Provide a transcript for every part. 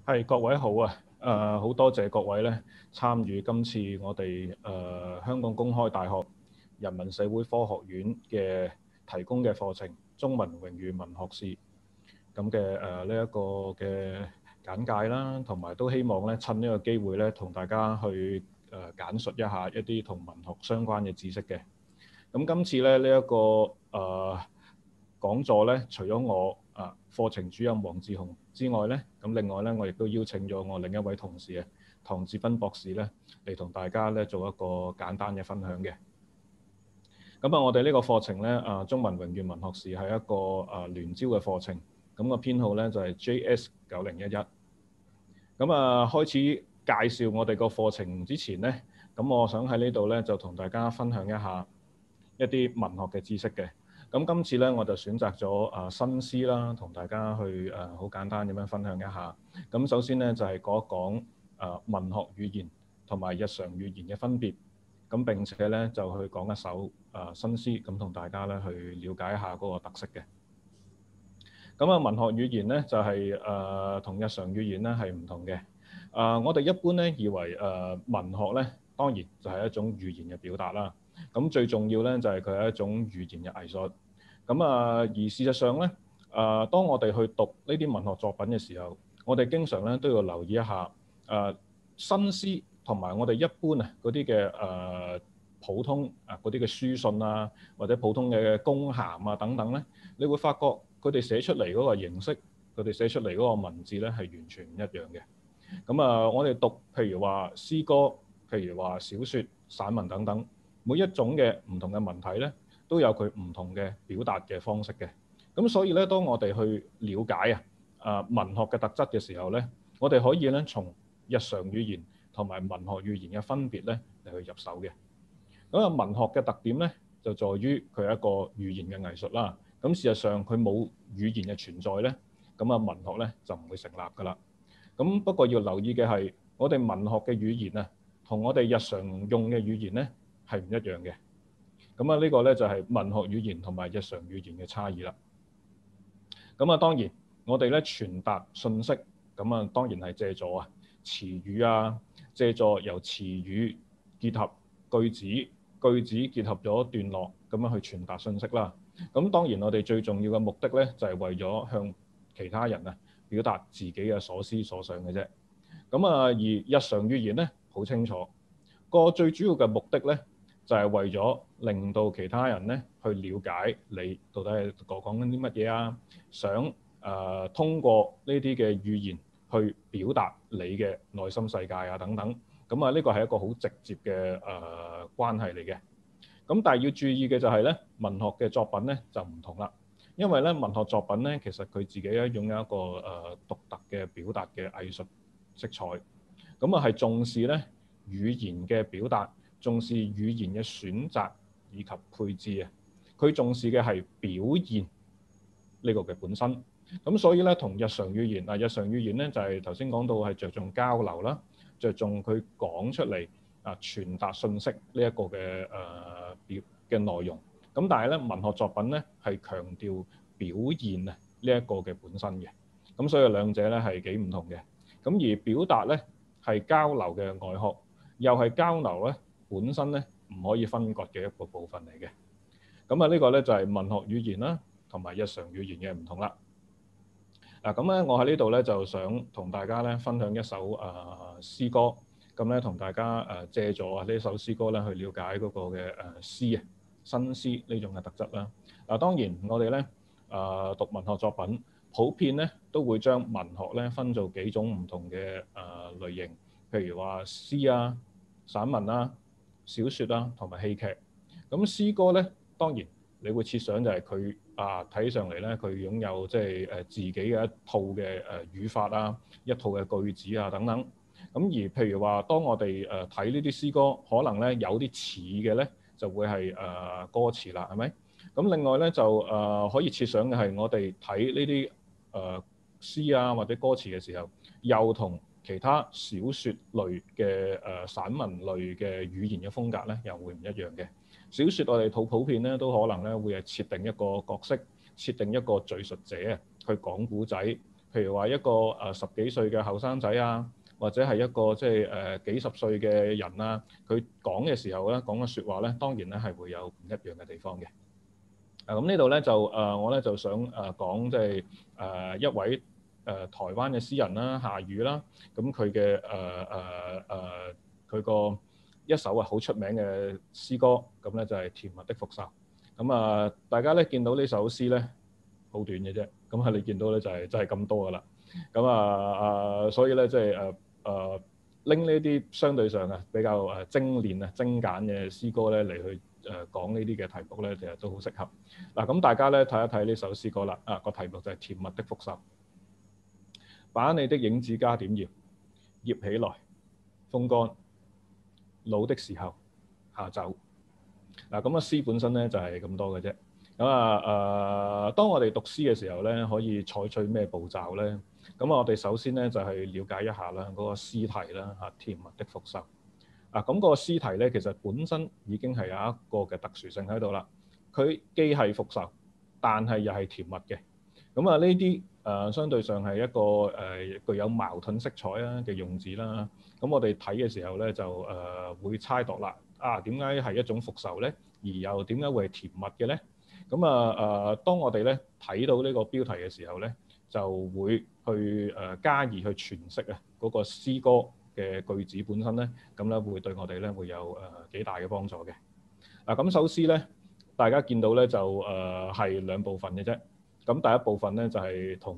係各位好啊！好多謝各位咧參與今次我哋香港公開大學人文社會科學院嘅提供嘅課程中文榮譽文學士咁嘅呢一個嘅簡介啦，同埋都希望咧趁呢個機會咧同大家去簡述一下一啲同文學相關嘅知識嘅。咁今次咧呢一個講座咧，除咗我課程主任黃志雄之外咧，咁另外咧我亦都邀請咗我另一位同事唐志斌博士咧嚟同大家咧做一個簡單嘅分享嘅。咁我哋呢個課程咧中文榮譽文學士係一個聯招嘅課程，咁個編號咧就係 JS9011。咁開始介紹我哋個課程之前咧，咁我想喺呢度咧就同大家分享一下一啲文學嘅知識嘅。咁今次咧我就選擇咗新詩啦，同大家去好簡單咁樣分享一下。咁首先咧就係講一講文學語言同埋日常語言嘅分別。咁並且咧就去講一首新詩，咁同大家咧去了解一下嗰個特色嘅。咁文學語言咧就係同日常語言咧係唔同嘅。我哋一般咧以為文學咧當然就係一種語言嘅表達啦。咁最重要咧就係佢係一種語言嘅藝術。而事實上咧，當我哋去讀呢啲文學作品嘅時候，我哋經常咧都要留意一下新詩同埋我哋一般嗰啲嘅普通嗰啲嘅書信啊，或者普通嘅公函啊等等咧，你會發覺佢哋寫出嚟嗰個形式，佢哋寫出嚟嗰個文字咧係完全唔一樣嘅。我哋讀譬如話詩歌，譬如話小説、散文等等，每一種嘅唔同嘅文體咧，都有佢唔同嘅表達嘅方式嘅。咁所以咧，當我哋去了解文學嘅特質嘅時候咧，我哋可以咧從日常語言同埋文學語言嘅分別咧嚟去入手嘅。文學嘅特點咧就在於佢係一個語言嘅藝術啦。咁事實上佢冇語言嘅存在咧，咁文學咧就唔會成立㗎啦。咁不過要留意嘅係，我哋文學嘅語言同我哋日常用嘅語言咧係唔一樣嘅。呢個咧就係文學語言同埋日常語言嘅差異啦。當然我哋咧傳達信息，當然係借助詞語啊，借助由詞語結合句子，句子結合咗段落咁樣去傳達信息啦。當然我哋最重要嘅目的咧就係為咗向其他人表達自己嘅所思所想嘅啫。而日常語言咧好清楚，個最主要嘅目的咧就係為咗令到其他人咧去了解你到底係講緊啲乜嘢啊，想通過呢啲嘅語言去表達你嘅內心世界啊等等。呢個係一個好直接嘅關係嚟嘅。但係要注意嘅就係咧，文學嘅作品咧就唔同啦。因為咧文學作品咧其實佢自己咧擁有一個獨特嘅表達嘅藝術色彩。係重視咧語言嘅表達，重視語言嘅選擇以及配置。佢重視嘅係表現呢個嘅本身。所以咧同日常語言日常語言咧就係頭先講到係着重交流啦，着重佢講出嚟傳達信息呢一個嘅嘅內容。但係咧文學作品咧係強調表現呢一個嘅本身嘅。所以兩者咧係幾唔同嘅。而表達咧係交流嘅外殼，又係交流咧本身咧唔可以分割嘅一個部分嚟嘅。呢個咧就係文學語言啦同埋日常語言嘅唔同啦。我喺呢度咧就想同大家咧分享一首詩歌，同大家借助呢首詩歌咧去了解嗰個嘅詩新詩呢種嘅特質啦。當然我哋咧讀文學作品，普遍咧都會將文學咧分做幾種唔同嘅類型，譬如話詩啊、散文啊、小説啊同埋戲劇。詩歌咧當然你會設想就係佢睇上嚟咧，佢擁有即係自己嘅一套嘅語法啊，一套嘅句子啊等等。而譬如話，當我哋睇呢啲詩歌，可能咧有啲似嘅咧，就會係歌詞啦，係咪？另外咧就可以設想嘅係我哋睇呢啲詩啊或者歌詞嘅時候，又同其他小説類嘅散文類嘅語言嘅風格咧，又會唔一樣嘅。小説我哋普遍咧都可能咧會係設定一個角色，設定一個敘述者去講古仔， 譬如話一個十幾歲嘅後生仔啊，或者係一個即係幾十歲嘅人啊，佢講嘅時候咧，講嘅説話咧，當然咧係會有唔一樣嘅地方嘅。咁呢度咧就我咧就想講即係一位台灣嘅詩人啦，夏宇啦，咁佢嘅佢個一首好出名嘅詩歌，咁咧就係甜蜜的復仇。咁大家咧見到呢首詩咧好短嘅啫，咁你見到咧就係真係咁多噶啦。咁所以咧即係拎呢啲相對上比較精煉精簡嘅詩歌咧嚟去講呢啲嘅題目咧，其實都好適合。嗱，咁大家咧睇一睇呢首詩歌啦。個題目就係甜蜜的復仇。把你的影子加點鹽，醃起來，風乾，老的時候下酒。咁詩本身咧就係咁多嘅啫。當我哋讀詩嘅時候咧，可以採取咩步驟咧？咁我哋首先咧就係了解一下啦，嗰個詩題啦嚇，甜蜜的復仇。咁個詩題咧其實本身已經係有一個嘅特殊性喺度啦。佢既係復仇，但係又係甜蜜嘅。呢啲相對上係一個具有矛盾色彩嘅用字啦。咁我哋睇嘅時候咧就會猜度啦。點解係一種復仇咧？而又點解會係甜蜜嘅咧？當我哋咧睇到呢個標題嘅時候咧，就會去加以去詮釋嗰個詩歌嘅句子本身咧，咁咧會對我哋咧會有幾大嘅幫助嘅。咁首詩咧，大家見到咧就係兩部分嘅啫。咁第一部分咧就係同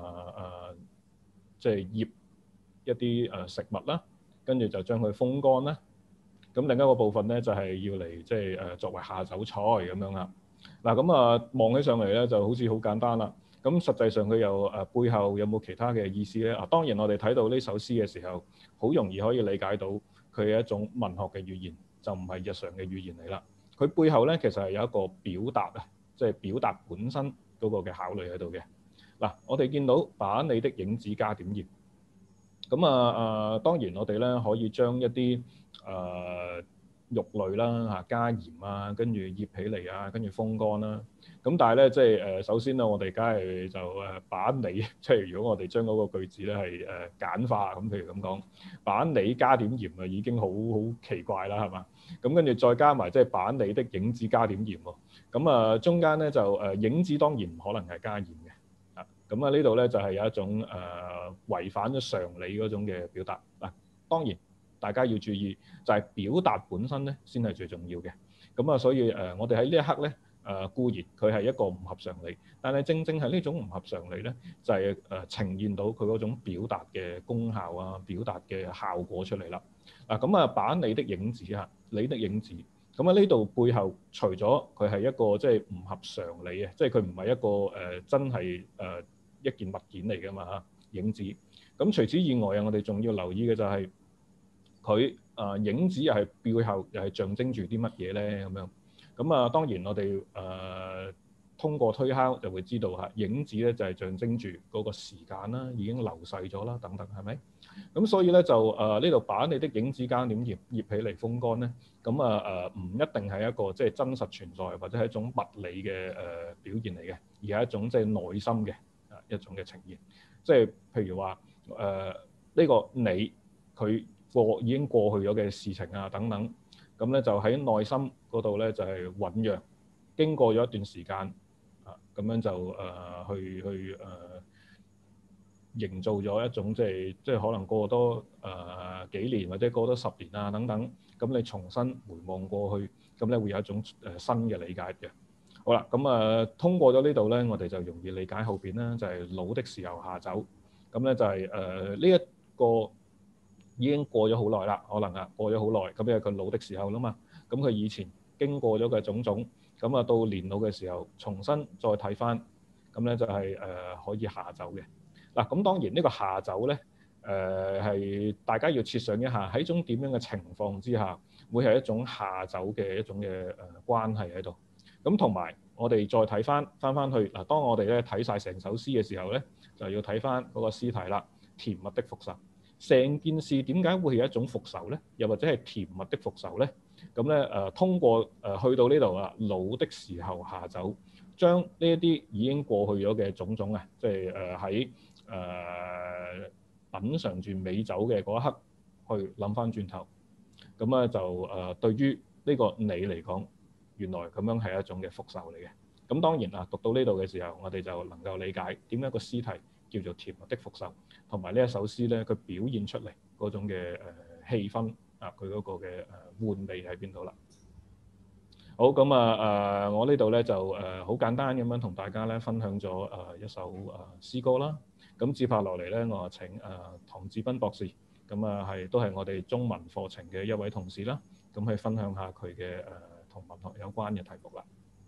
即係醃一啲食物啦，跟住就將佢風乾啦。咁另一個部分咧就係要嚟即係作為下酒菜咁樣啦。望起上嚟咧就好似好簡單啦。咁實際上佢又背後有冇其他嘅意思咧？當然我哋睇到呢首詩嘅時候，好容易可以理解到佢係一種文學嘅語言，就唔係日常嘅語言嚟啦。佢背後咧其實係有一個表達即係表達本身嗰個嘅考慮喺度嘅。我哋見到把你的影子加點鹽。當然我哋咧可以將一啲肉類啦加鹽跟住醃起嚟跟住風乾啦。咁但係咧即係首先咧，我哋梗係就把你，即係如果我哋將嗰個句子咧係簡化咁，譬如咁講，把你加點鹽已經好奇怪啦，係嘛？咁跟住再加埋即係把你的影子加點鹽喎。中間咧就影子當然唔可能係加鹽嘅。呢度咧就係有一種違反咗常理嗰種嘅表達。當然大家要注意，就係表達本身咧先係最重要嘅。所以我哋喺呢一刻咧固然佢係一個唔合常理，但係正正係呢種唔合常理咧，就係呈現到佢嗰種表達嘅功效表達嘅效果出嚟啦。把你的影子你的影子。呢度背後除咗佢係一個即係唔合常理即係佢唔係一個真係一件物件嚟㗎嘛影子。除此以外我哋仲要留意嘅就係佢影子又係背後又係象徵住啲乜嘢咧咁樣。當然我哋通過推敲就會知道影子咧就係象徵住嗰個時間啦，已經流逝咗啦等等，係咪？所以咧就呢度把你的影子加點鹽，醃起嚟風乾咧。唔一定係一個即係真實存在或者係一種物理嘅表現嚟嘅，而係一種即係內心嘅一種嘅呈現。即係譬如話呢個你佢已經過去咗嘅事情等等，咁咧就喺內心嗰度咧就係醖釀，經過咗一段時間咁樣就去營造咗一種即係可能過多幾年或者過多10年等等，咁你重新回望過去，咁咧會有一種新嘅理解嘅。好啦，通過咗呢度咧，我哋就容易理解後邊啦，就係老的時候下酒。咁咧就係呢一個已經過咗好耐啦，可能過咗好耐，咁因為佢老的時候啦嘛，咁佢以前經過咗嘅種種，咁到年老嘅時候重新再睇翻，咁咧就係可以下酒嘅。咁當然呢個下酒咧係大家要設想一下，喺一種點樣嘅情況之下，會係一種下酒嘅一種嘅關係喺度。咁同埋我哋再睇翻去當我哋咧睇晒成首詩嘅時候咧，就要睇翻嗰個詩題啦，甜蜜的復仇。成件事點解會係一種復仇咧？又或者係甜蜜的復仇咧？咁咧通過去到呢度老的時候下酒，將呢一啲已經過去咗嘅種種即係喺品嚐住美酒嘅嗰一刻去諗翻轉頭，咁咧就對於呢個你嚟講，原來咁樣係一種嘅復仇嚟嘅。咁當然讀到呢度嘅時候，我哋就能夠理解點解個詩題叫做甜蜜的復仇，同埋呢一首詩咧，佢表現出嚟嗰種嘅氣氛佢嗰個嘅玩味喺邊度啦。好，咁我呢度咧就好簡單咁樣同大家咧分享咗一首詩歌啦。咁接下落嚟咧，我請唐志斌博士，咁都係我哋中文課程嘅一位同事啦，咁去分享下佢嘅同文學有關嘅題目啦。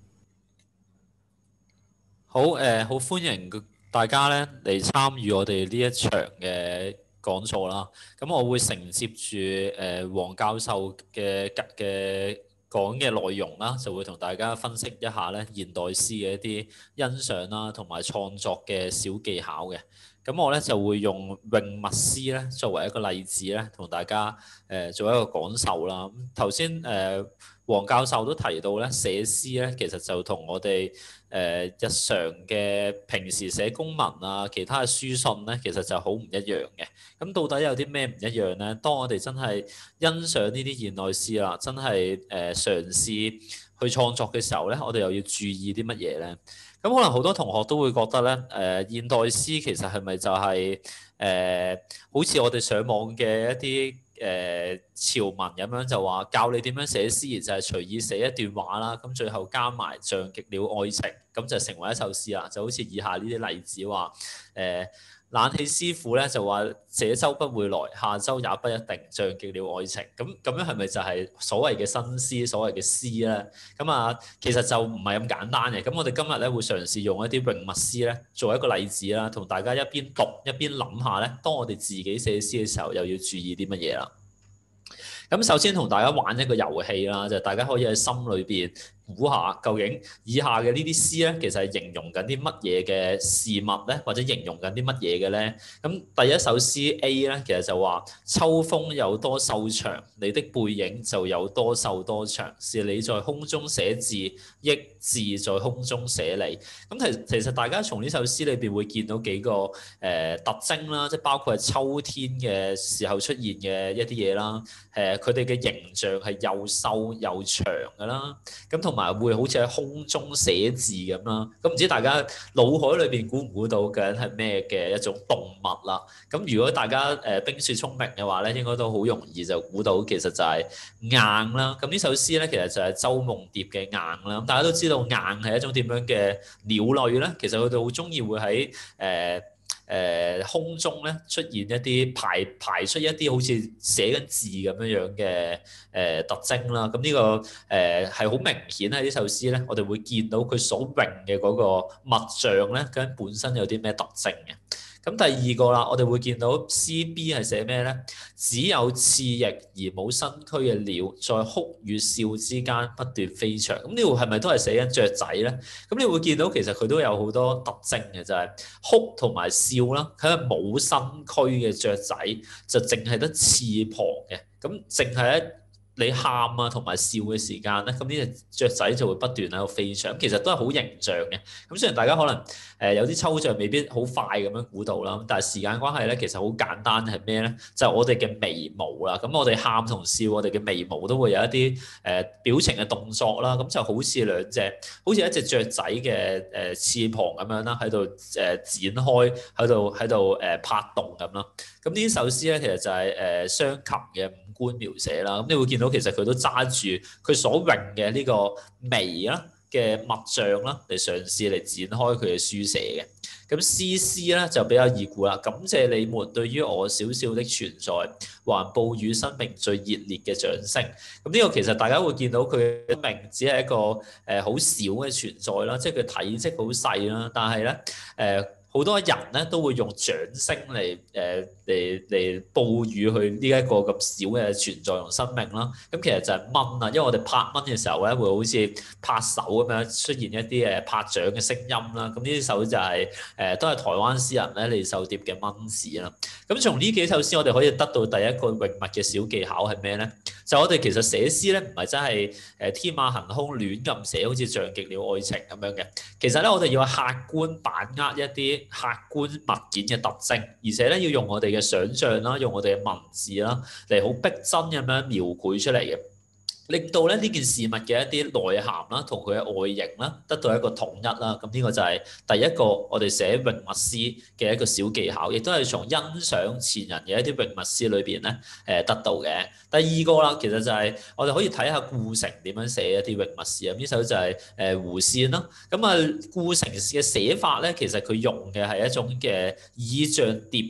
好，好歡迎大家咧嚟參與我哋呢一場嘅講座啦。咁我會承接住黃教授嘅講嘅內容啦，就會同大家分析一下咧現代詩嘅一啲欣賞啦，同埋創作嘅小技巧嘅。咁我咧就會用詠物詩咧作為一個例子咧，同大家做一個講授啦。頭先黃教授都提到咧，寫詩咧其實就同我哋日常嘅平時寫公文啊，其他嘅書信咧，其實就好唔一樣嘅。咁到底有啲咩唔一樣咧？當我哋真係欣賞呢啲現代詩啦，真係嘗試去創作嘅時候咧，我哋又要注意啲乜嘢咧？咁可能好多同學都會覺得咧，現代詩其實係咪就係好似我哋上網嘅一啲潮文咁樣，就話教你點樣寫詩，就係隨意寫一段話啦，咁最後加埋像極了愛情，咁就成為一首詩啦。就好似以下呢啲例子話冷氣師傅咧就話：這週不會來，下週也不一定，像極了愛情。咁樣係咪就係所謂嘅新詩、所謂嘅詩咧？其實就唔係咁簡單嘅。咁我哋今日咧會嘗試用一啲詠物詩咧做一個例子啦，同大家一邊讀一邊諗下咧，當我哋自己寫詩嘅時候，又要注意啲乜嘢啦？咁首先同大家玩一個遊戲啦，就係大家可以喺心裏邊估下，究竟以下嘅呢啲詩咧，其實係形容緊啲乜嘢嘅事物咧，或者形容緊啲乜嘢嘅咧？咁第一首詩 A 咧，其實就話：秋風有多瘦長，你的背影就有多瘦多長，是你在空中寫字，抑字在空中寫你。咁其實大家從呢首詩裏邊會見到幾個特徵啦，即係包括係秋天嘅時候出現嘅一啲嘢啦。佢哋嘅形象係又瘦又長㗎啦，咁同埋會好似喺空中寫字咁啦。咁唔知大家腦海裏邊估唔估到究竟係咩嘅一種動物啦？咁如果大家冰雪聰明嘅話咧，應該都好容易就估到，其實就係雁啦。咁呢首詩咧，其實就係周夢蝶嘅雁啦。咁大家都知道雁係一種點樣嘅鳥類咧？其實佢哋好中意會喺空中咧出現一啲排出一啲好似寫緊字咁樣嘅特徵啦。咁呢個係好明顯喺呢首詩咧，我哋會見到佢所詠嘅嗰個物象咧，究竟本身有啲咩特徵嘅。咁第二個啦，我哋會見到 C.B 係寫咩咧？只有翅翼而冇身軀嘅鳥，在哭與笑之間不斷飛翔。咁呢度係咪都係寫緊雀仔咧？咁你會見到其實佢都有好多特徵嘅，就係哭同埋笑啦。佢係冇身軀嘅雀仔，就淨係得翅膀嘅。咁淨係喺你喊啊同埋笑嘅時間咧，咁呢隻雀仔就會不斷喺度飛翔。其實都係好形象嘅。咁雖然大家可能有啲抽象，未必好快咁樣估到啦。但係時間關係咧，其實好簡單係咩咧？就係我哋嘅眉毛啦。咁我哋喊同笑，我哋嘅眉毛都會有一啲表情嘅動作啦。咁就好似一隻雀仔嘅翅膀咁樣啦，喺度展開，喺度拍動咁啦。咁呢首詩咧，其實就係雙琴嘅五官描寫啦。咁你會見到其實佢都揸住佢所詠嘅呢個眉啦嘅物象啦，嚟嘗試嚟展開佢嘅書寫嘅。咁詩咧就比較易估啦。感謝你們對於我小小的存在，還報予生命最熱烈嘅掌聲。咁呢個其實大家會見到佢嘅生命只係一個好小嘅存在啦，即係佢體積好細啦，但係咧好多人咧都會用掌聲嚟報語佢呢一個咁少嘅存在同生命啦。咁其實就係蚊啊，因為我哋拍蚊嘅時候咧，會好似拍手咁樣出現一啲拍掌嘅聲音啦。咁呢首就係都係台灣詩人咧李壽蝶嘅蚊字啦。咁從呢幾首詩，我哋可以得到第一個詠物嘅小技巧係咩咧？ 就我哋其實寫詩咧，唔係真係天馬行空亂咁寫，好似像極了愛情咁樣嘅。其實咧，我哋要客觀把握一啲客觀物件嘅特徵，而且咧要用我哋嘅想像啦，用我哋嘅文字啦，嚟好逼真咁樣描繪出嚟嘅。令到咧呢件事物嘅一啲內涵啦，同佢嘅外形啦，得到一個統一啦。咁呢個就係第一個我哋寫詠物詩嘅一個小技巧，亦都係從欣賞前人嘅一啲詠物詩裏邊咧得到嘅。第二個啦，其實就係我哋可以睇下顧城點樣寫一啲詠物詩啊。呢首就係胡扇啦。咁啊，顧城嘅寫法咧，其實佢用嘅係一種嘅意象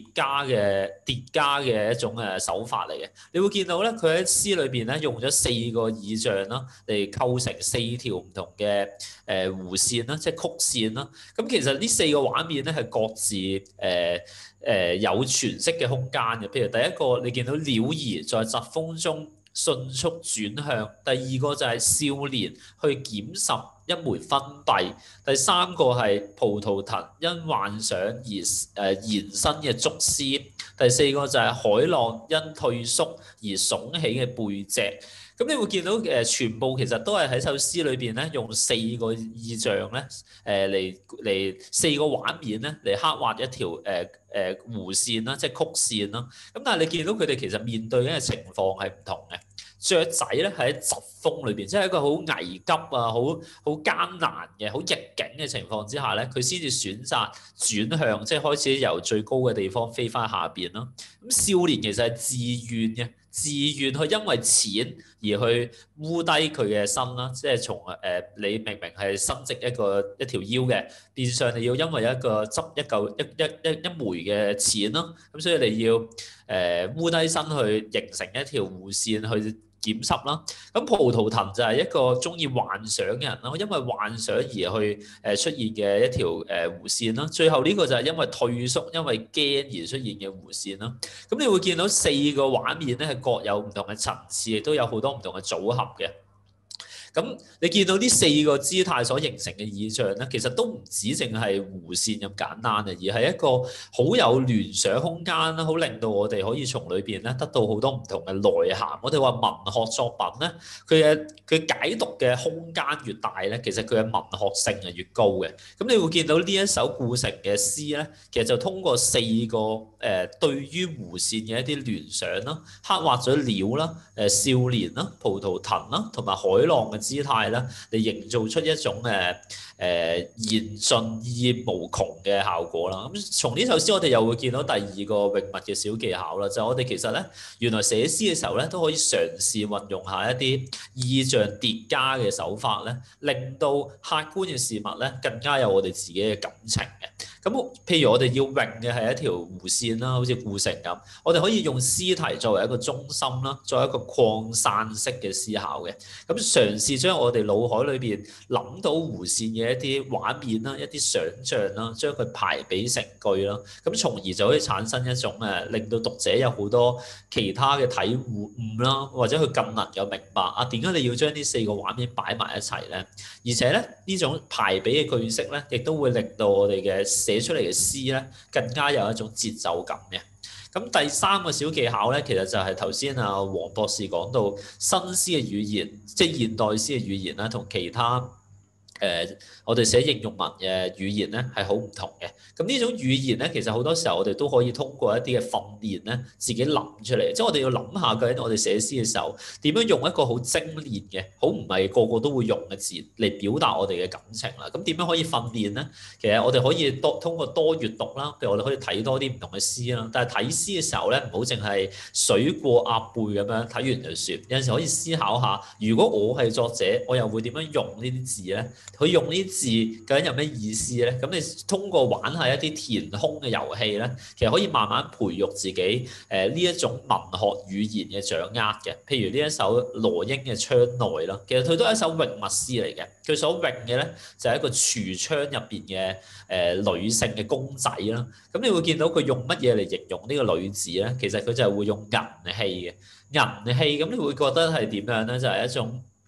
疊加嘅一種手法嚟嘅。你會見到咧，佢喺詩裏邊咧用咗4個意象啦，嚟構成4條唔同嘅弧線啦，即係曲線啦。咁其實呢4個畫面咧係各自有詮釋嘅空間嘅。譬如第一個，你見到鳥兒在疾風中迅速轉向；第二個就係少年去撿拾一枚分幣；第三個係葡萄藤因幻想而延伸嘅竹絲；第四個就係海浪因退縮而聳起嘅背脊。咁你會見到全部其實都係喺首詩裏邊咧，用4個意象咧，嚟4個畫面咧嚟刻畫一條弧線啦，即係曲線啦。咁但係你見到佢哋其實面對嘅情況係唔同嘅。雀仔咧喺疾風裏邊，即係一個好危急啊、好艱難嘅、好逆境嘅情況之下咧，佢先至選擇轉向，即係開始由最高嘅地方飛翻下邊咯。咁少年其實係自願嘅。自願去因為錢而去污低佢嘅身啦，即係從你明明係伸直一條腰嘅，變相你要因為執一枚嘅錢咯，咁所以你要污低身去形成一條弧線去檢濕啦。咁葡萄藤就係一個中意幻想嘅人啦，因為幻想而去出現嘅一條弧線啦。最後呢個就係因為退縮、因為驚而出現嘅弧線啦。咁你會見到4個畫面咧係各有唔同嘅層次，亦都有好多唔同嘅組合嘅。咁你見到呢4個姿態所形成嘅意象咧，其實都唔止淨係弧線咁簡單嘅，而係一個好有聯想空間啦，好令到我哋可以從裏邊咧得到好多唔同嘅內涵。我哋話文學作品咧，佢解讀嘅空間越大咧，其實佢嘅文學性係越高嘅。咁你會見到呢一首顧城嘅詩咧，其實就通過4個對於弧線嘅一啲聯想啦，刻畫咗鳥啦、少年啦、葡萄藤啦，同埋海浪嘅姿態啦，嚟營造出一種言盡意無窮嘅效果啦。咁從呢首詩，我哋又會見到第二個詠物嘅小技巧啦，就係我哋其實咧，原來寫詩嘅時候咧，都可以嘗試運用下一啲意象疊加嘅手法咧，令到客觀嘅事物咧更加有我哋自己嘅感情嘅。咁譬如我哋要詠嘅係一條弧線啦，好似顧城咁，我哋可以用詩題作為一個中心啦，作為一個擴散式嘅思考嘅。咁嘗試將我哋腦海裏邊諗到弧線嘅一啲畫面啦、一啲想像啦，將佢排比成句啦，咁從而就可以產生一種令到讀者有好多其他嘅體悟啦，或者佢更能夠明白點解你要將呢4個畫面擺埋一齊咧？而且咧呢種排比嘅句式咧，亦都會令到我哋嘅寫出嚟嘅詩咧，更加有一種節奏感嘅。咁第3個小技巧咧，其實就係頭先黃博士講到新詩嘅語言，即係現代詩嘅語言啦，同其他我哋寫應用文嘅語言咧係好唔同嘅。咁呢種語言咧，其實好多時候我哋都可以通過一啲嘅訓練咧，自己諗出嚟。即係我哋要諗下究竟我哋寫詩嘅時候，點樣用一個好精煉嘅、好唔係個個都會用嘅字嚟表達我哋嘅感情啦。咁點樣可以訓練咧？其實我哋可以通過多閱讀啦，譬如我哋可以睇多啲唔同嘅詩啦。但係睇詩嘅時候咧，唔好淨係水過鴨背咁樣睇完就算。有陣時可以思考下，如果我係作者，我又會點樣用呢啲字咧？佢用呢啲字究竟有咩意思咧？咁你通過玩下一啲填空嘅遊戲咧，其實可以慢慢培育自己呢一種文學語言嘅掌握嘅。譬如呢一首羅英嘅《窗內》啦，其實佢都係一首詠物詩嚟嘅。佢所詠嘅咧就係一個櫥窗入邊嘅女性嘅公仔啦。咁你會見到佢用乜嘢嚟形容呢個女子咧？其實佢就係會用銀器嘅銀器。咁你會覺得係點樣咧？就係一種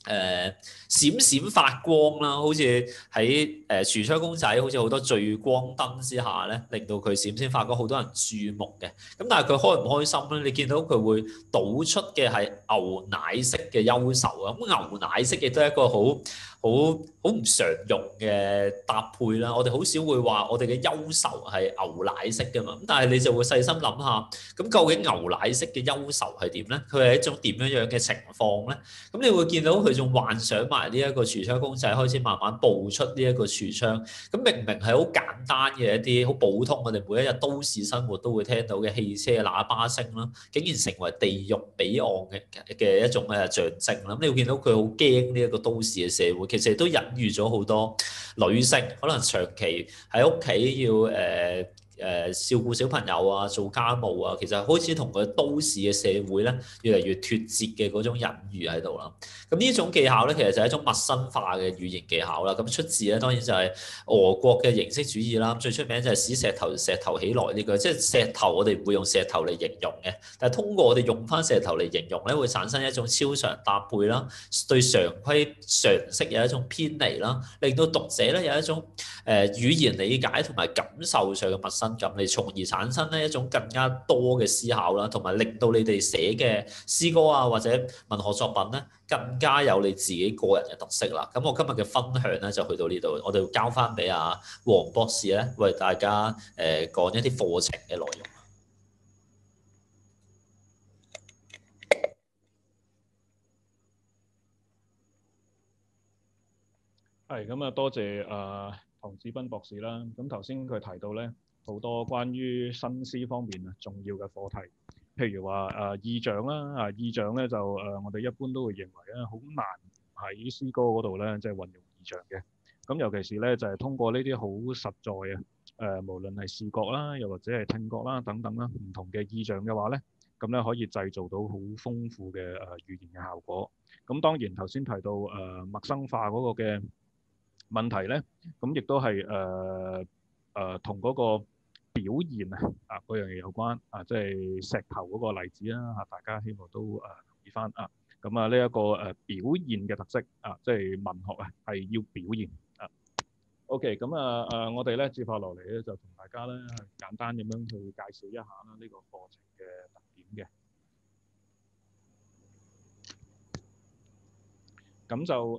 閃閃發光啦，好似喺櫥窗公仔，好似好多聚光燈之下咧，令到佢閃閃發光，好多人注目嘅。咁但係佢開唔開心咧？你見到佢會倒出嘅係牛奶色嘅憂愁啊！咁牛奶色亦都係一個好唔常用嘅搭配啦。我哋好少會話我哋嘅憂愁係牛奶色㗎嘛。咁但係你就會細心諗下，咁究竟牛奶色嘅憂愁係點咧？佢係一種點樣嘅情況咧？咁你會見到佢仲幻想埋呢一個櫥窗公仔開始慢慢步出呢一個櫥窗。咁明明係好簡單嘅一啲好普通，我哋每一日都市生活都會聽到嘅汽車喇叭聲啦，竟然成為地獄彼岸嘅一種象徵啦。咁你會見到佢好驚呢一個都市嘅社會，其實都隱喻咗好多女性可能長期喺屋企要照顧小朋友啊，做家務啊，其實開始同個都市嘅社會咧越嚟越脫節嘅嗰種隱喻喺度啦。咁呢種技巧咧，其實就係一種陌生化嘅語言技巧啦。咁出自咧當然就係俄國嘅形式主義啦。最出名就係使石頭起來呢個，即係石頭我哋唔會用石頭嚟形容嘅，但係通過我哋用翻石頭嚟形容咧，會產生一種超常搭配啦，對常規常識有一種偏離啦，令到讀者咧有一種語言理解同埋感受上嘅陌生感，嚟從而產生咧一種更加多嘅思考啦，同埋令到你哋寫嘅詩歌啊或者文學作品咧更加有你自己個人嘅特色啦。咁我今日嘅分享咧就去到呢度，我哋會交翻俾阿黃博士咧為大家講一啲課程嘅內容。 係咁啊，多謝唐志斌博士啦。咁頭先佢提到咧好多關於新詩方面重要嘅課題，譬如話意象啦，意象咧就我哋一般都會認為咧好難喺詩歌嗰度咧即係運用意象嘅。咁尤其是咧就係通過呢啲好實在無論係視覺啦，又或者係聽覺啦等等啦，唔同嘅意象嘅話咧，咁咧可以製造到好豐富嘅語言嘅效果。咁當然頭先提到陌生化嗰個嘅問題咧，咁亦都係同嗰個表現嗰樣嘢有關即係石頭嗰個例子啦大家希望都留意翻咁呢一個表現嘅特色即係文學係要表現OK，咁我哋咧接下落嚟咧就同大家咧簡單咁樣去介紹一下啦呢個課程嘅特點嘅。咁就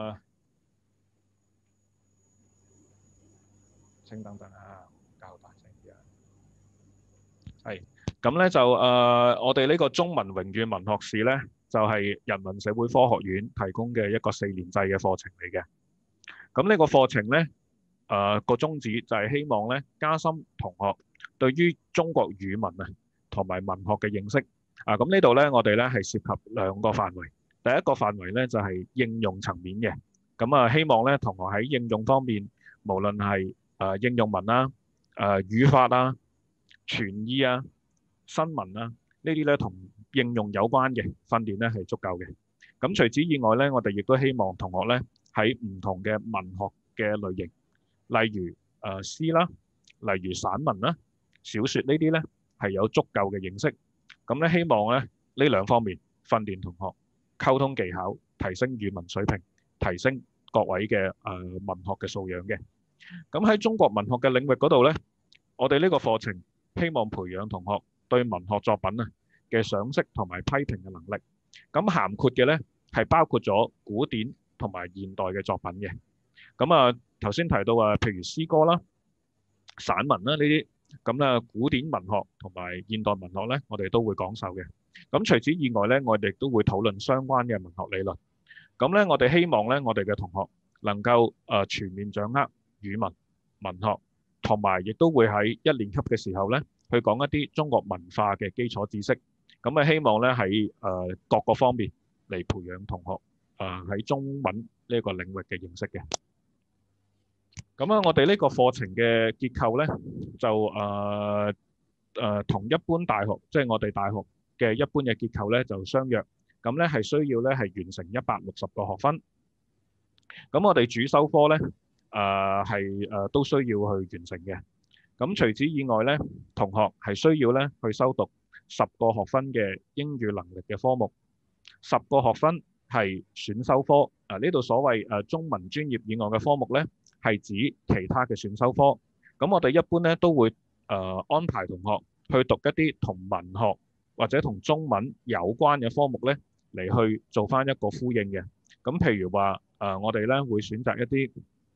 請等等較大聲啲係，咁咧就我哋呢個中文榮譽文學士咧，就係人文社會科學院提供嘅一個4年制嘅課程嚟嘅。咁呢個課程咧，個宗旨就係希望咧加深同學對於中國語文同埋文學嘅認識。咁呢度咧，我哋咧係涉及2個範圍。第一個範圍咧就係應用層面嘅。咁希望咧同學喺應用方面，無論係應用文啦、語法啦、傳意新聞呢啲咧同應用有關嘅訓練咧係足夠嘅。咁除此以外咧，我哋亦都希望同學咧喺唔同嘅文學嘅類型，例如詩啦，例如散文啦、小説呢啲咧係有足夠嘅認識。咁咧希望咧呢2方面訓練同學溝通技巧，提升語文水平，提升各位嘅文學嘅素養嘅。咁喺中國文學嘅領域嗰度咧，我哋呢個課程希望培養同學對文學作品嘅賞識同埋批評嘅能力。咁涵括嘅咧係包括咗古典同埋現代嘅作品嘅。咁頭先提到譬如詩歌啦、散文啦呢啲，咁古典文學同埋現代文學咧，我哋都會講授嘅。咁除此以外咧，我哋亦都會討論相關嘅文學理論。咁咧，我哋希望咧，我哋嘅同學能夠全面掌握語文、文學，同埋亦都會喺1年級嘅時候咧，去講一啲中國文化嘅基礎知識。咁希望咧喺各個方面嚟培養同學喺中文呢個領域嘅認識嘅。咁我哋呢個課程嘅結構咧，就同一般大學，即係我哋大學嘅一般嘅結構咧，就相若。咁咧係需要咧係完成160個學分。咁我哋主修科咧都需要去完成嘅。咁除此以外咧，同學係需要咧去修讀10個學分嘅英語能力嘅科目，10個學分係選修科。呢度所謂中文專業以外嘅科目咧，係指其他嘅選修科。咁我哋一般咧都會安排同學去讀一啲同文學或者同中文有關嘅科目咧，嚟去做翻一個呼應嘅。咁譬如話我哋咧會選擇一啲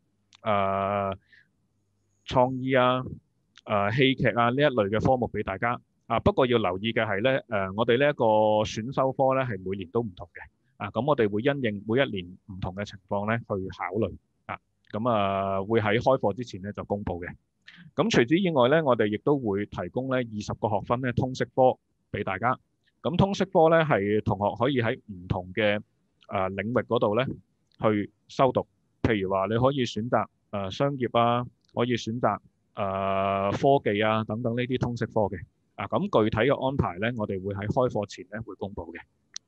創意啊、戲劇啊呢一類嘅科目俾大家。不過要留意嘅係咧，我哋呢一個選修科咧係每年都唔同嘅。咁我哋會因應每一年唔同嘅情況咧去考慮。咁會喺開課之前咧就公佈嘅。咁除此以外咧，我哋亦都會提供咧20個學分咧通識科俾大家。咁通識科咧係同學可以喺唔同嘅領域嗰度咧去修讀。譬如話你可以選擇商業啊，可以選擇科技啊等等呢啲通識科嘅。咁具體嘅安排咧，我哋會喺開課前咧會公佈嘅。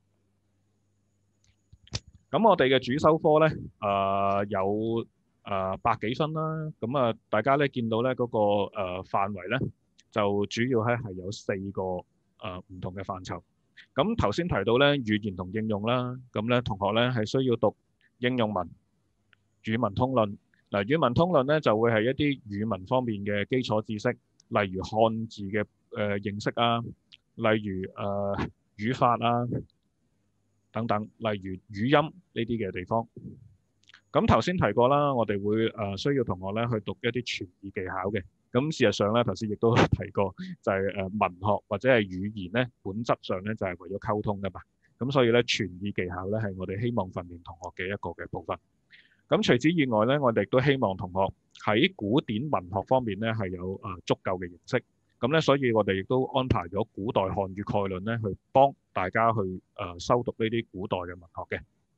咁我哋嘅主修科咧有百幾分啦。咁大家咧見到咧嗰個範圍咧，就主要係有4個唔同嘅範疇。咁頭先提到咧語言同應用啦，咁咧同學咧係需要讀應用文、語文通論。語文通論咧就會係一啲語文方面嘅基礎知識，例如漢字嘅認識啊，例如語法啊等等，例如語音呢啲嘅地方。咁頭先提過啦，我哋會需要同學咧去讀一啲傳意技巧嘅。咁事實上咧，頭先亦都提過，就係文學或者係語言咧，本質上咧就係為咗溝通噶嘛。咁所以咧，傳意技巧咧係我哋希望訓練同學嘅一個嘅部分。咁除此以外咧，我哋亦都希望同學喺古典文學方面咧係有足夠嘅認識。咁咧，所以我哋亦都安排咗古代漢語概論咧，去幫大家去修讀呢啲古代嘅文學嘅。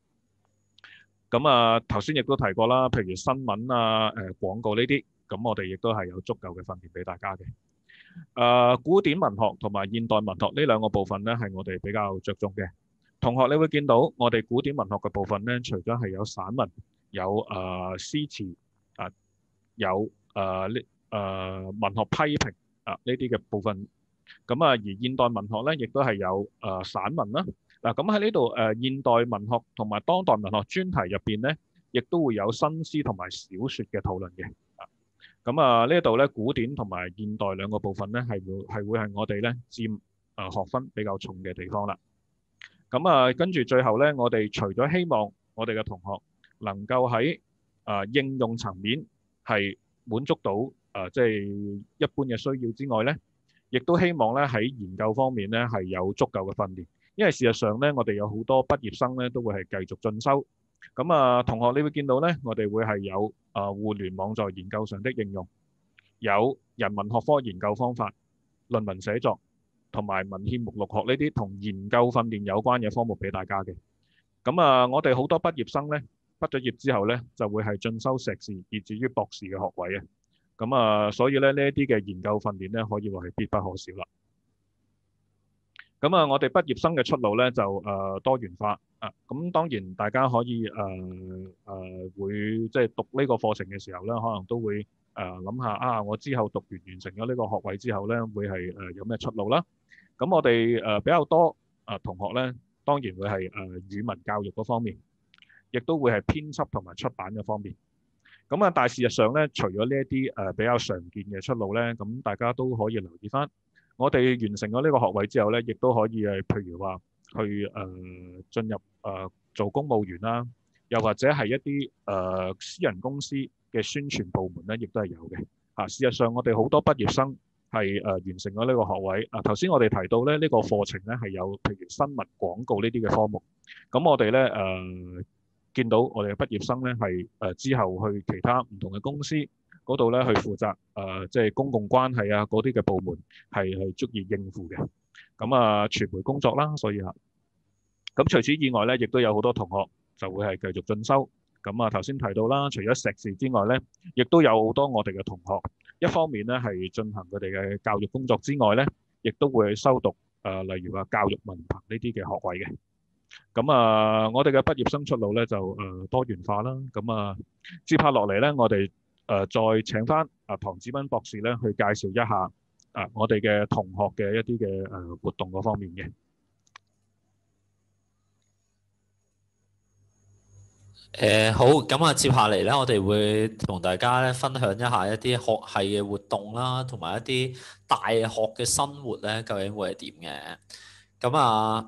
咁頭先亦都提過啦，譬如新聞啊、廣告呢啲，咁我哋亦都係有足夠嘅訓練俾大家嘅。古典文學同埋現代文學呢兩個部分咧，係我哋比較着重嘅。同學你會見到我哋古典文學嘅部分咧，除咗係有散文、有詩詞有文學批評呢啲嘅部分。咁而現代文學咧，亦都係有散文啦。咁喺呢度現代文學同埋當代文學專題入邊咧，亦都會有新詩同埋小説嘅討論嘅。咁呢度咧，古典同埋現代兩個部分咧，係會係我哋咧佔學分比較重嘅地方啦。咁跟住最後咧，我哋除咗希望我哋嘅同學能夠喺應用層面係滿足到即係一般嘅需要之外咧，亦都希望咧喺研究方面咧係有足夠嘅訓練。因為事實上咧，我哋有好多畢業生咧都會係繼續進修。同學你會見到咧，我哋會係有互聯網在研究上的應用，有人文學科研究方法、論文寫作同埋文獻目錄學呢啲同研究訓練有關嘅科目俾大家嘅。我哋好多畢業生咧，畢咗業之後咧就會係進修碩士以至於博士嘅學位啊。所以咧呢一啲嘅研究訓練咧，可以話係必不可少啦。我哋畢業生嘅出路咧就多元化咁當然大家可以會即係讀呢個課程嘅時候咧，可能都會諗下我之後完成咗呢個學位之後咧，會係有咩出路啦。咁我哋比較多同學咧，當然會係語文教育嗰方面，亦都會係編輯同埋出版嘅方面。但係事實上咧，除咗呢一啲比較常見嘅出路咧，咁大家都可以留意翻。我哋完成咗呢個學位之後咧，亦都可以譬如話去進入做公務員啦，又或者係一啲私人公司嘅宣傳部門咧，亦都係有嘅。事實上我哋好多畢業生係完成咗呢個學位。頭先我哋提到咧，呢個課程咧係有譬如新聞廣告呢啲嘅科目。咁我哋咧見到我哋嘅畢業生咧係之後去其他唔同嘅公司嗰度咧去負責即係公共關係嗰啲嘅部門係足以應付嘅。傳媒工作啦，所以咁除此以外咧，亦都有好多同學就會係繼續進修。頭先提到啦，除咗碩士之外咧，亦都有好多我哋嘅同學，一方面咧係進行佢哋嘅教育工作之外咧，亦都會去修讀例如話教育文憑呢啲嘅學位嘅。我哋嘅畢業生出路咧就多元化啦。接下落嚟咧，我哋再請翻唐子斌博士咧去介紹一下我哋嘅同學嘅一啲嘅活動嗰方面嘅。 好，咁啊，接下嚟咧，我哋會同大家咧分享一下一啲學系嘅活動啦，同埋一啲大學嘅生活咧，究竟會係點嘅？咁啊，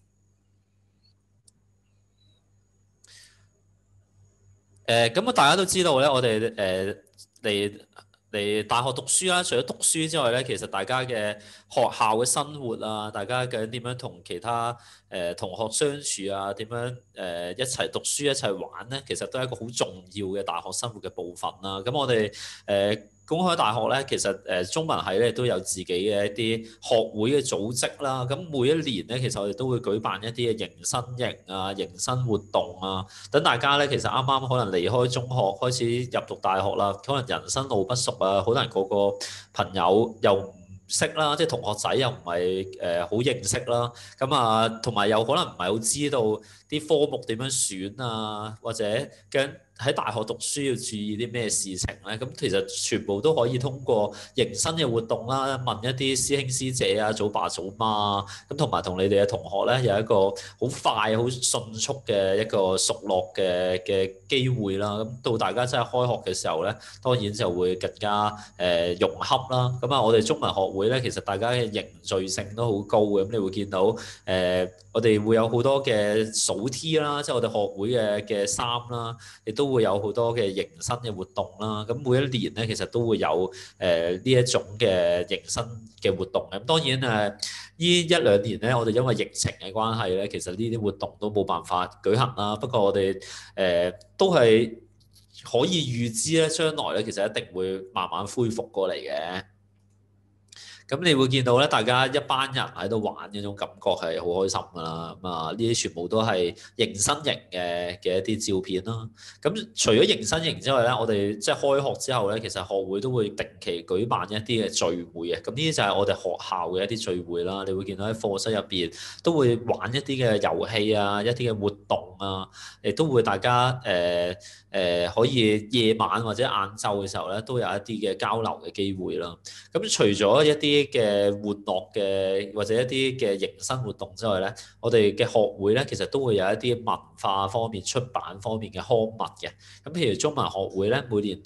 咁啊，大家都知道咧，我哋嚟大學讀書啦，除咗讀書之外咧，其實大家嘅學校嘅生活啊，大家究竟點樣同其他同學相處啊，點樣一齊讀書一齊玩咧，其實都係一個好重要嘅大學生活嘅部分啦。咁我哋公開大學咧，其實中文系咧都有自己嘅一啲學會嘅組織啦。咁每一年咧，其實我哋都會舉辦一啲嘅迎新營啊、迎新活動啊。等大家咧，其實啱啱可能離開中學，開始入讀大學啦，可能人生路不熟啊，可能個個朋友又唔識啦，即係同學仔又唔係好認識啦，咁啊，同埋又可能唔係好知道啲科目點樣選啊，或者跟喺大學讀書要注意啲咩事情咧？咁其實全部都可以通過迎新嘅活動啦，問一啲師兄師姐啊、祖爸祖媽啊，咁同埋同你哋嘅同學咧有一個好快、好迅速嘅一個熟絡嘅機會啦。咁到大家真係開學嘅時候咧，當然就會更加融洽啦。咁啊，我哋中文學會咧，其實大家嘅凝聚性都好高嘅。咁你會見到我哋會有好多嘅數 T 啦，即係我哋學會嘅衫啦，亦都會有好多嘅迎新嘅活動啦。咁每一年咧，其實都會有呢一種嘅迎新嘅活動嘅。咁當然呢一兩年咧，我哋因為疫情嘅關係咧，其實呢啲活動都冇辦法舉行啦。不過我哋都係可以預知咧，將來咧其實一定會慢慢恢復過嚟嘅。咁你會見到咧，大家一班人喺度玩嗰種感覺係好開心㗎啦。咁啊，呢啲全部都係迎新營嘅一啲照片啦。咁除咗迎新營之外咧，我哋即係開學之後咧，其實學會都會定期舉辦一啲嘅聚會嘅。咁呢啲就係我哋學校嘅一啲聚會啦。你會見到喺課室入邊都會玩一啲嘅遊戲啊，一啲嘅活動啊，亦都會大家可以夜晚或者晏晝嘅時候咧，都有一啲嘅交流嘅機會啦。咁除咗一啲嘅玩樂嘅或者一啲嘅迎新活動之外咧，我哋嘅學會咧其實都會有一啲文化方面、出版方面嘅刊物嘅。咁譬如中文學會咧，每年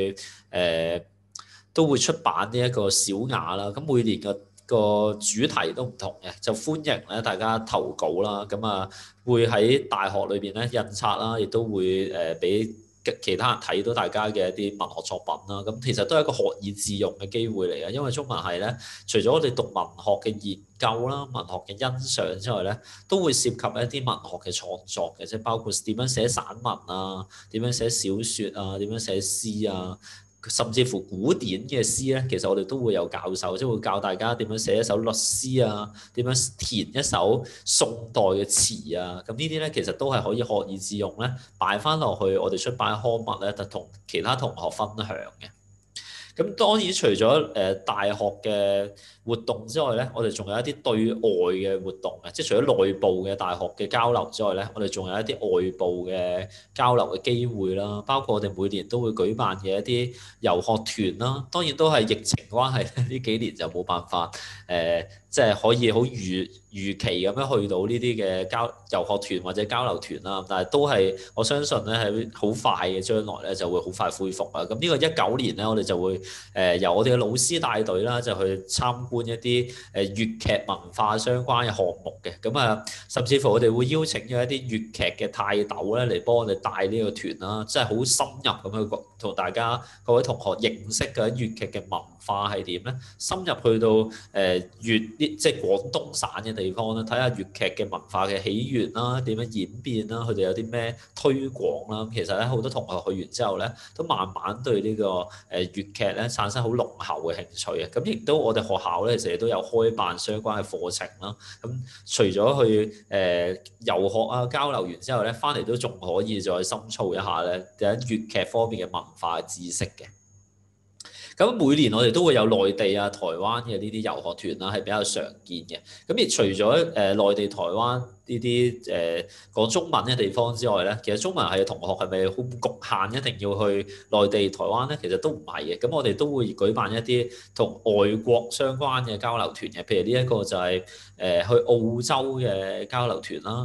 都會出版呢一個小雅啦。咁每年個主題都唔同嘅，就歡迎咧大家投稿啦。咁啊，會喺大學裏邊咧印刷啦，亦都會俾其他人睇到大家嘅一啲文學作品啦。咁其實都係一個學以致用嘅機會嚟嘅，因為中文系咧，除咗我哋讀文學嘅研究啦、文學嘅欣賞之外咧，都會涉及一啲文學嘅創作嘅，即係包括點樣寫散文啊，點樣寫小説啊，點樣寫詩啊。甚至乎古典嘅詩咧，其實我哋都會有教授，即係會教大家點樣寫一首律詩啊，點樣填一首宋代嘅詞啊。咁呢啲咧，其實都係可以學以致用咧，擺翻落去我哋出版刊物咧，就同其他同學分享嘅。咁當然除咗大學嘅活動之外咧，我哋仲有一啲對外嘅活動嘅，即係除咗內部嘅大學嘅交流之外咧，我哋仲有一啲外部嘅交流嘅機會啦。包括我哋每年都會舉辦嘅一啲遊學團啦。當然都係疫情關係呢幾年就冇辦法即係可以好如期咁樣去到呢啲嘅遊學團或者交流團啦。但係都係我相信咧係好快嘅將來咧就會好快恢復啊。咁呢個19年咧，我哋就會由我哋嘅老師帶隊啦，就去參觀一啲粵劇文化相關嘅項目嘅。咁啊，甚至乎我哋會邀請咗一啲粵劇嘅泰斗咧嚟幫我哋帶呢個團啦，即係好深入咁去同大家各位同學認識嘅粵劇嘅文化係點咧，深入去到即係廣東省嘅地方咧，睇下粵劇嘅文化嘅起源啦，點樣演變啦，佢哋有啲咩推廣啦。其實咧，好多同學去完之後咧，都慢慢對呢個粵劇咧產生好濃厚嘅興趣嘅。咁亦都我哋學校咧，其實都有開辦相關嘅課程啦。咁除咗去遊學啊交流完之後咧，翻嚟都仲可以再深造一下咧喺粵劇方面嘅文化知識嘅。咁每年我哋都會有內地啊、台灣嘅呢啲遊學團啦，係比較常見嘅。咁而除咗內地、台灣呢啲講中文嘅地方之外咧，其實中文系嘅同學係咪好局限一定要去內地、台灣咧？其實都唔係嘅。咁我哋都會舉辦一啲同外國相關嘅交流團嘅，譬如呢一個就係去澳洲嘅交流團啦。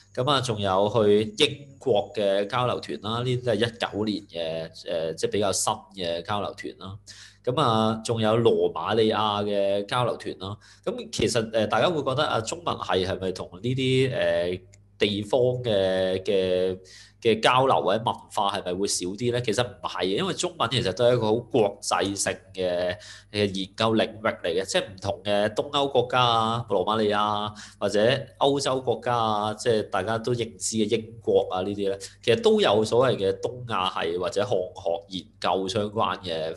咁啊，仲有去英國嘅交流團啦，呢啲都係19年嘅即係比較新嘅交流團啦。咁啊，仲有羅馬尼亞嘅交流團啦。咁其實大家會覺得啊，中文系係咪同呢啲地方嘅交流或者文化係咪會少啲咧？其實唔係，因為中文其實都係一個好國際性嘅研究領域嚟嘅，即係唔同嘅東歐國家啊、羅馬尼亞或者歐洲國家啊，即係大家都認知嘅英國啊呢啲咧，其實都有所謂嘅東亞系或者漢學研究相關嘅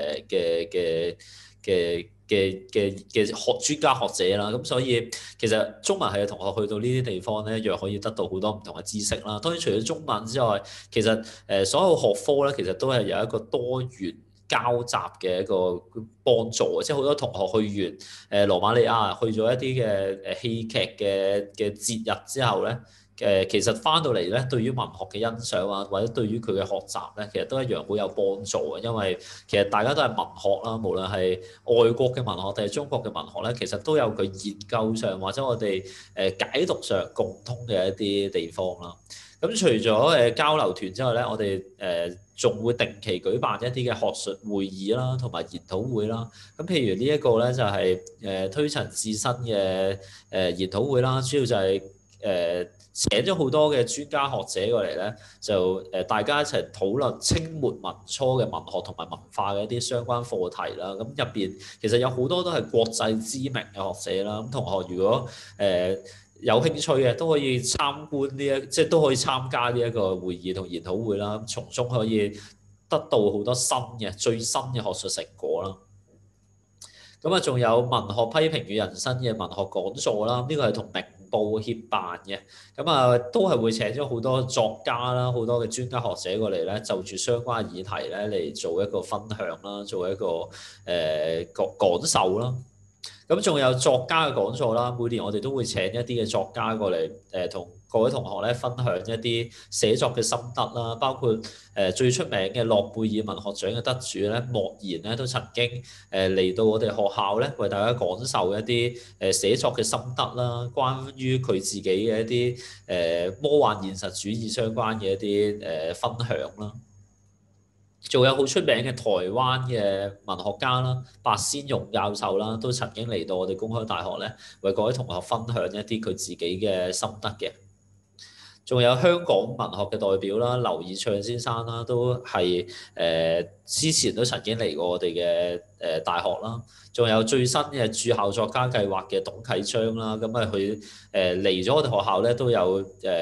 專家學者啦，咁所以其實中文系嘅同學去到呢啲地方咧，一樣可以得到好多唔同嘅知識啦。當然除咗中文之外，其實所有學科咧，其實都係有一個多元交集嘅一個幫助，即係好多同學去完羅馬尼亞，去咗一啲嘅戲劇嘅節日之後咧。其實翻到嚟咧，對於文學嘅欣賞啊，或者對於佢嘅學習咧，其實都一樣好有幫助嘅。因為其實大家都係文學啦，無論係外國嘅文學定係中國嘅文學咧，其實都有佢研究上或者我哋解讀上共通嘅一啲地方啦。咁除咗交流團之外咧，我哋仲會定期舉辦一啲嘅學術會議啦，同埋研討會啦。咁譬如呢一個咧就係推陳自新嘅研討會啦，主要就係請咗好多嘅專家學者過嚟咧，就大家一齊討論清末民初嘅文學同埋文化嘅一啲相關課題啦。咁入邊其實有好多都係國際知名嘅學者啦。咁同學如果有興趣嘅都可以參觀即係都可以參加呢一個會議同研討會啦。咁從中可以得到好多最新嘅學術成果啦。咁啊，仲有文學批評與人生嘅文學講座啦，呢個係同明報協辦嘅。咁啊，都係會請咗好多作家啦，好多嘅專家學者過嚟咧，就住相關議題咧嚟做一個分享啦，做一個講授啦。咁仲有作家嘅講座啦，每年我哋都會請一啲嘅作家過嚟，同各位同學咧分享一啲寫作嘅心得啦，包括最出名嘅諾貝爾文學獎嘅得主咧，莫言咧都曾經嚟到我哋學校咧，為大家講授一啲寫作嘅心得啦，關於佢自己嘅一啲魔幻現實主義相關嘅一啲分享啦。仲有好出名嘅台灣嘅文學家啦，白先勇教授啦，都曾經嚟到我哋公開大學咧，為各位同學分享一啲佢自己嘅心得嘅。仲有香港文學嘅代表啦，劉以鬯先生啦，都係之前都曾經嚟過我哋嘅大學啦。仲有最新嘅駐校作家計劃嘅董啟章啦，咁啊佢嚟咗我哋學校咧都有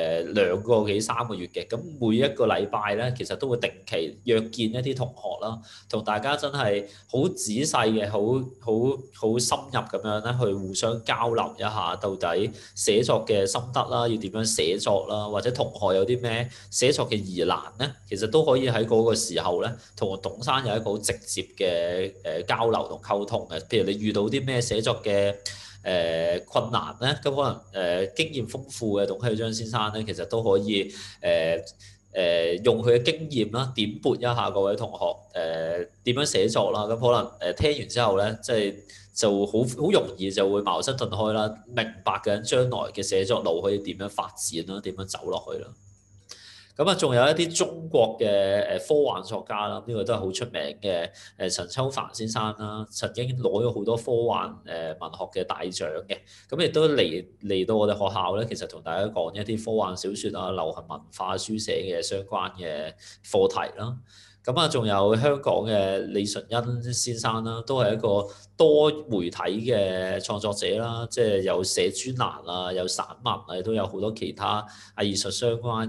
2個幾3個月嘅，咁每一個禮拜咧其實都會定期約見一啲同學啦，同大家真係好仔細嘅、好深入咁樣咧去互相交流一下，到底寫作嘅心得啦，要點樣寫作啦，或者同學有啲咩寫作嘅疑難咧，其實都可以喺嗰個時候咧，同董生有一個好直接嘅交流同溝通嘅。譬如你遇到啲咩寫作嘅困難咧，咁可能經驗豐富嘅董啟章先生咧，其實都可以用佢嘅經驗啦，點撥一下各位同學點樣寫作啦。咁可能聽完之後咧，即係就好容易就會茅塞頓開啦，明白緊將來嘅寫作路可以點樣發展啦，點樣走落去啦。咁啊，仲有一啲中國嘅科幻作家啦，呢個都係好出名嘅陳秋帆先生啦，曾經攞咗好多科幻文學嘅大獎嘅，咁亦都嚟到我哋學校咧，其實同大家講一啲科幻小説啊、流行文化書寫嘅相關嘅課題啦。咁啊，仲有香港嘅李純恩先生啦，都係一個多媒體嘅創作者啦，即係有寫專欄啊，有散文啊，都有好多其他藝術相關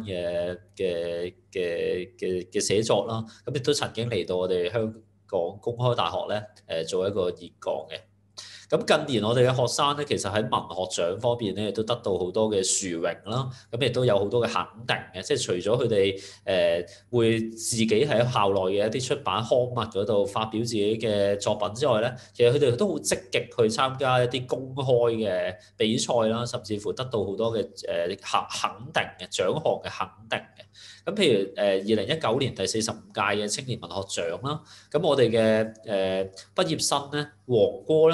嘅寫作啦。咁亦都曾經嚟到我哋香港公開大學咧，做一個演講嘅。咁近年我哋嘅學生咧，其實喺文學獎方面咧，都得到好多嘅殊榮啦。咁亦都有好多嘅肯定嘅，即係除咗佢哋會自己喺校內嘅一啲出版刊物嗰度發表自己嘅作品之外咧，其實佢哋都好積極去參加一啲公開嘅比賽啦，甚至乎得到好多嘅肯定嘅獎項嘅肯定嘅。咁譬如2019年第45屆嘅青年文學獎啦，咁我哋嘅畢業生咧，黃哥咧就憑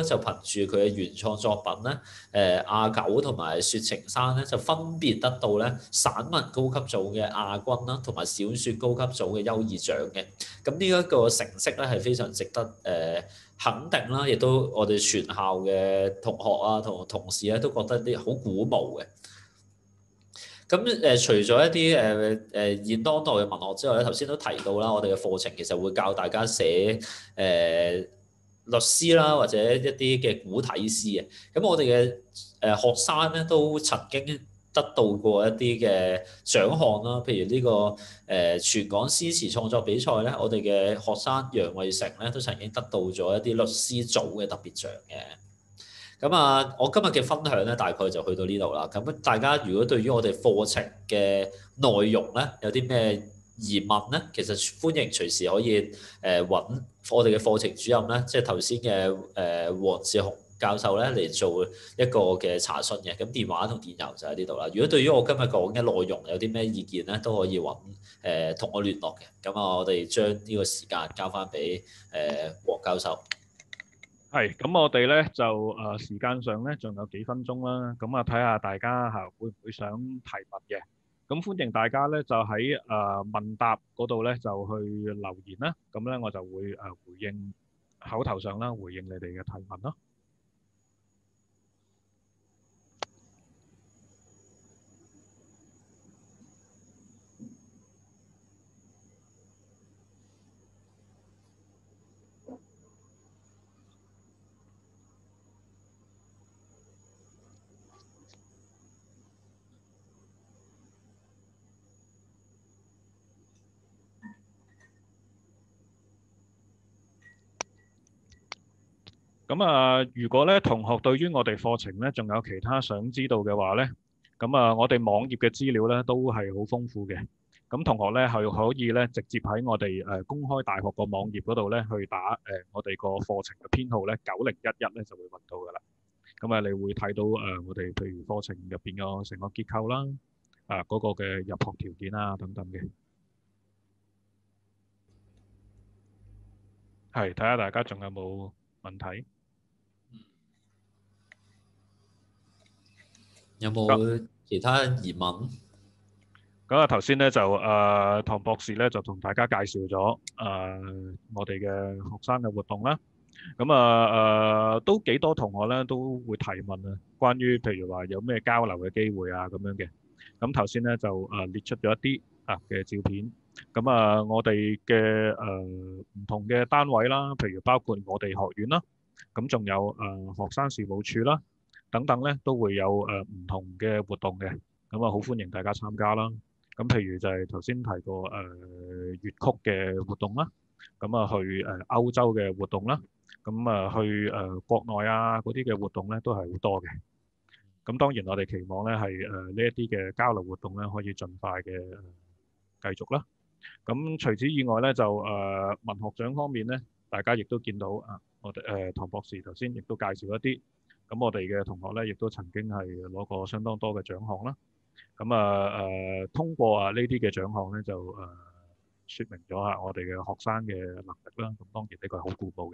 住佢嘅原創作品咧，阿九同埋雪晴山咧就分別得到咧散文高級組嘅亞軍啦，同埋小説高級組嘅優異獎嘅。咁呢一個成績咧係非常值得肯定啦，亦都我哋全校嘅同學啊同同事咧都覺得啲好鼓舞嘅。咁除咗一啲現當代嘅文學之外咧，頭先都提到啦，我哋嘅課程其實會教大家寫律詩啦，或者一啲嘅古體詩嘅。咁我哋嘅學生咧都曾經得到過一啲嘅獎項啦，譬如呢個全港詩詞創作比賽咧，我哋嘅學生楊惠成咧都曾經得到咗一啲律詩組嘅特別獎嘅。咁啊，我今日嘅分享咧，大概就去到呢度啦。咁大家如果對於我哋課程嘅內容咧，有啲咩疑問咧，其實歡迎隨時可以揾我哋嘅課程主任咧，即係頭先嘅黃志雄教授咧嚟做一個嘅查詢嘅。咁電話同電郵就喺呢度啦。如果對於我今日講嘅內容有啲咩意見咧，都可以揾同我聯絡嘅。咁啊，我哋將呢個時間交翻俾黃教授。 係，咁我哋咧就時間上咧仲有幾分鐘啦，咁睇下大家會唔會想提問嘅？咁歡迎大家咧就喺問答嗰度咧就去留言啦，咁咧我就會回應口頭上啦，回應你哋嘅提問咯。咁如果咧同學對於我哋課程咧仲有其他想知道嘅話咧，咁我哋網頁嘅資料咧都係好豐富嘅。咁同學咧係可以咧直接喺我哋公開大學個網頁嗰度咧去打我哋個課程嘅編號咧9011咧就會揾到㗎啦。你會睇到我哋譬如課程入邊個成個結構啦，嗰個嘅入學條件啊等等嘅。係，睇下大家仲有冇問題？ 有冇其他疑問？ 咁頭先咧就唐博士咧就同大家介紹咗我哋嘅學生嘅活動啦。都幾多同學咧都會提問啊，關於譬如話有咩交流嘅機會啊咁樣嘅。咁頭先咧就列出咗一啲嘅照片。我哋嘅唔同嘅單位啦，譬如包括我哋學院啦，咁仲有學生事務處啦，等等咧都會有唔同嘅活動嘅。好歡迎大家參加啦。咁譬如就係頭先提過粵曲嘅活動啦，去歐洲嘅活動啦，去國內嗰啲嘅活動咧都係好多嘅。咁當然我哋期望咧係呢一啲嘅交流活動咧可以盡快嘅繼續啦。咁除此以外咧就文學獎方面咧，大家亦都見到我哋唐博士頭先亦都介紹一啲，咁我哋嘅同學咧亦都曾經係攞過相當多嘅獎項啦。通過呢啲嘅獎項咧，就説明咗我哋嘅學生嘅能力啦。咁當然呢個係好鼓舞嘅。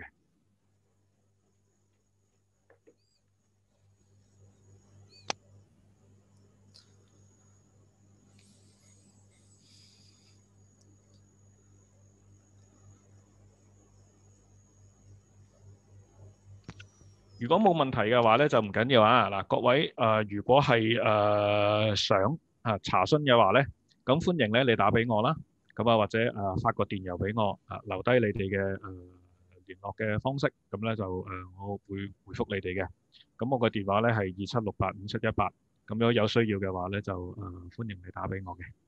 如果冇問題嘅話咧，就唔緊要啊。嗱，各位如果係想查詢嘅話咧，咁歡迎咧你打俾我啦。或者發個電郵俾我留低你哋嘅聯絡嘅方式，咁咧就我會回覆你哋嘅。咁我個電話咧係27685718。咁如果有需要嘅話咧，就歡迎你打俾我嘅。